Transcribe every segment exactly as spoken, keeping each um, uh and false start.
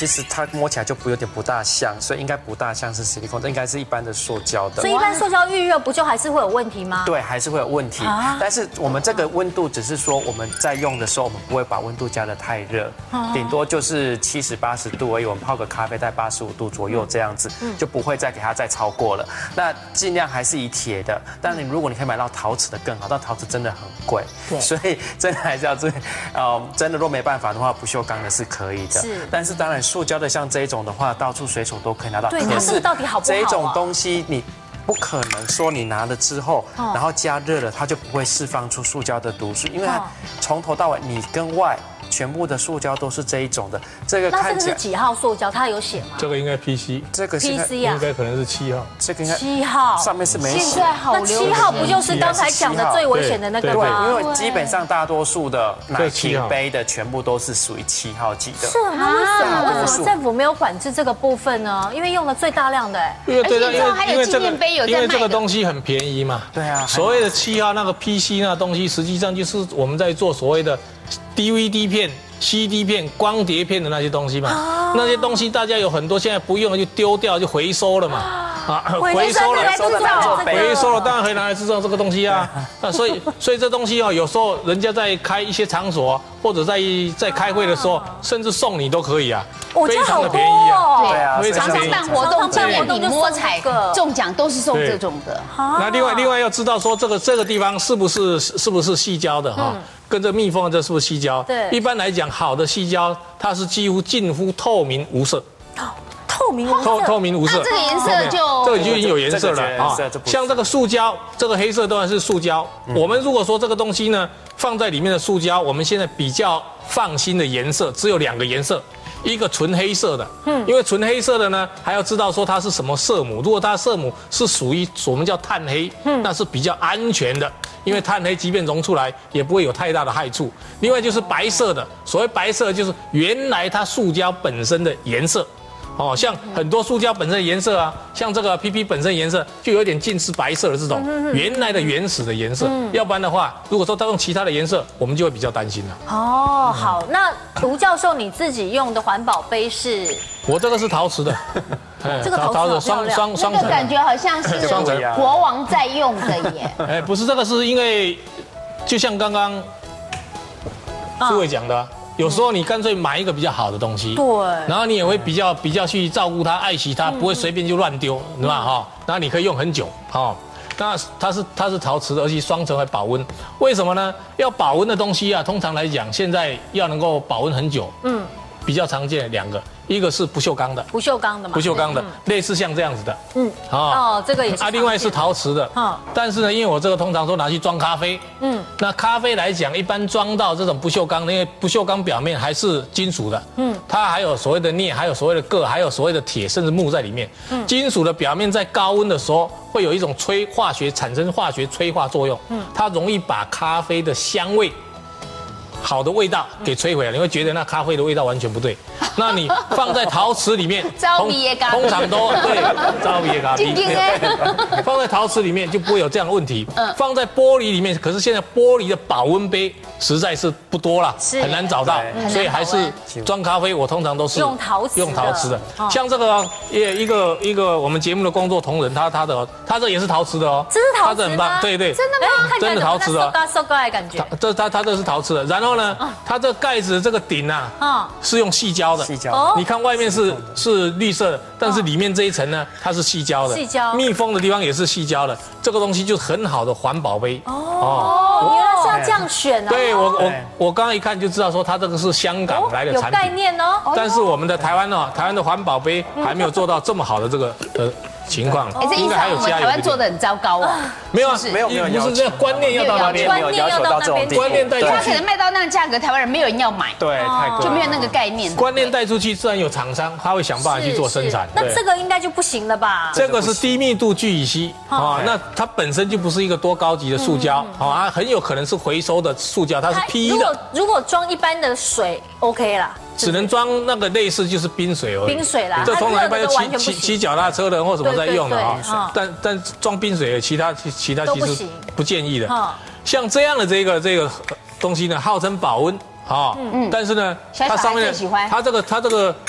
其实它摸起来就不有点不大像，所以应该不大像是 silicone， 这应该是一般的塑胶的。 所以一般塑胶预热不就还是会有问题吗？ 对，还是会有问题。但是我们这个温度只是说我们在用的时候，我们不会把温度加得太热，顶多就是七十八十度而已。我们泡个咖啡在八十五度左右这样子，就不会再给它再超过了。那尽量还是以铁的，但你如果你可以买到陶瓷的更好，但陶瓷真的很贵，所以真的还是要注意。呃，真的若没办法的话，不锈钢的是可以的。是，但是当然塑胶的像这一种的话，到处随手都可以拿到。 对，它这个到底好不好？ 这一种东西你不可能说你拿了之后，然后加热了，它就不会释放出塑胶的毒素，因为它从头到尾里跟外全部的塑胶都是这一种的。这个看起来是几号塑胶？它有写吗？ 这个应该 P C， 这个 P C 啊， 应该可能是七号。 这个应该七号， 上面是没写。 现在好流行。 那七号不就是刚才讲的最危险的那个吗？ 对，因为基本上大多数的奶瓶杯的全部都是属于七号级的。 是啊，为什么为什么政府没有管制这个部分呢？因为用了最大量的， 因为对，因为还有纪念杯有在卖的。 因为这个东西很便宜嘛。 对啊。 所谓的七号那个 P C 那东西，实际上就是我们在做所谓的 D V D 片、C D 片、光碟片的那些东西嘛。那些东西大家有很多现在不用了就丢掉就回收了嘛。啊， 回收了， 回收了，当然可以拿来制造这个东西啊。那所以，所以这东西哦，有时候人家在开一些场所或者在在开会的时候，甚至送你都可以啊，非常的便宜啊。 对啊，常常办活动、纪念品、摸彩、中奖都是送这种的。 那另外，另外要知道说这个这个地方是不是是不是矽胶的哈？跟这密封的这是不是矽胶？ 对， 一般来讲，好的矽胶它是几乎近乎透明无色。 透明无色， 透透明无色， 这个颜色就这个就已经有颜色了啊。像这个塑胶，这个黑色当然是塑胶。我们如果说这个东西呢放在里面的塑胶，我们现在比较放心的颜色只有两个颜色，一个纯黑色的，嗯，因为纯黑色的呢还要知道说它是什么色母，如果它色母是属于我们叫碳黑，嗯，那是比较安全的。因为碳黑即便溶出来也不会有太大的害处。另外就是白色的，所谓白色就是原来它塑胶本身的颜色。哦，像很多塑胶本身的颜色啊，像这个 P P 本身颜色就有点近似白色的这种原来的原始的颜色，要不然的话，如果说它用其他的颜色，我们就会比较担心了。 哦，好，那卢教授你自己用的环保杯是？ 我这个是陶瓷的， 这个陶瓷双双双层， 感觉好像是国王在用的耶。 哎，不是，这个是因为就像刚刚诸位讲的。有时候你干脆买一个比较好的东西， 对， 然后你也会比较比较去照顾它、爱惜它，不会随便就乱丢，对吧？哈，然后你可以用很久，哈。那它是它是陶瓷的，而且双层还保温。为什么呢？要保温的东西啊，通常来讲，现在要能够保温很久，嗯，比较常见两个。一个是不锈钢的， 不锈钢的嘛， 不锈钢的，类似像这样子的，嗯， 哦，这个也是， 啊，另外是陶瓷的，嗯，但是呢，因为我这个通常都拿去装咖啡，嗯，那咖啡来讲，一般装到这种不锈钢，因为不锈钢表面还是金属的，嗯，它还有所谓的镍，还有所谓的铬，还有所谓的铁，甚至钼在里面，嗯，金属的表面在高温的时候会有一种催化学产生化学催化作用，嗯，它容易把咖啡的香味。好的味道给摧毁了，你会觉得那咖啡的味道完全不对。那你放在陶瓷里面，通常都对，招鼻咖啡。放在陶瓷里面就不会有这样的问题。放在玻璃里面，可是现在玻璃的保温杯实在是不多了，很难找到，所以还是装咖啡。我通常都是用陶瓷， 用陶瓷的。像这个也一个一个我们节目的工作同仁，他他的他这也是陶瓷的哦， 这是陶瓷很棒，对对， 真的吗？ 真的陶瓷的， 收盖的感觉。 这他他这是陶瓷的，然后。然后呢，它这盖子这个顶啊，是用矽胶的。 矽胶， 你看外面是是绿色的，但是里面这一层呢，它是矽胶的。 矽胶， 密封的地方也是矽胶的。这个东西就是很好的环保杯。 哦，原来是要这样选哦。 对我我我刚刚一看就知道说，它这个是香港来的产品。 有概念哦。 但是我们的台湾哦，台湾的环保杯还没有做到这么好的这个呃。情况， 哎，这意思我们台湾做的很糟糕哦。 没有啊， 没有没有， 不是这个观念要到那边， 观念要到那边， 观念带出去， 他可能卖到那个价格，台湾人没有人要买， 对，太贵， 就没有那个概念。 观念带出去，自然有厂商，他会想办法去做生产。 那这个应该就不行了吧？ 这个是低密度聚乙烯啊，那它本身就不是一个多高级的塑胶啊，很有可能是回收的塑胶，它是 P E 的。 如果如果装一般的水 ，OK 啦。 只能装那个类似就是冰水而已， 冰水啦， 这通常一般就骑骑骑脚踏车的人或什么在用的啊。但但装冰水，其他其其他其实不建议的。像这样的这个这个东西呢，号称保温啊，但是呢，它上面它这个它这个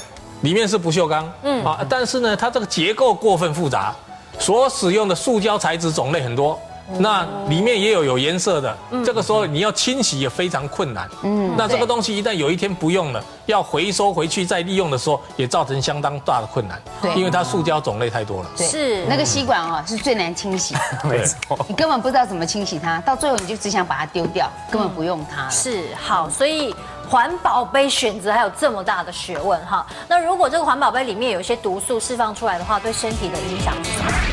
里面是不锈钢，嗯啊，但是呢，它这个结构过分复杂，所使用的塑胶材质种类很多。那里面也有有颜色的，这个时候你要清洗也非常困难。嗯，那这个东西一旦有一天不用了，要回收回去再利用的时候，也造成相当大的困难。对，因为它塑胶种类太多了。 是那个吸管哦，是最难清洗。 没错， 你根本不知道怎么清洗它，到最后你就只想把它丢掉，根本不用它了。 是好，所以环保杯选择还有这么大的学问哈。那如果这个环保杯里面有一些毒素释放出来的话，对身体的影响是什么？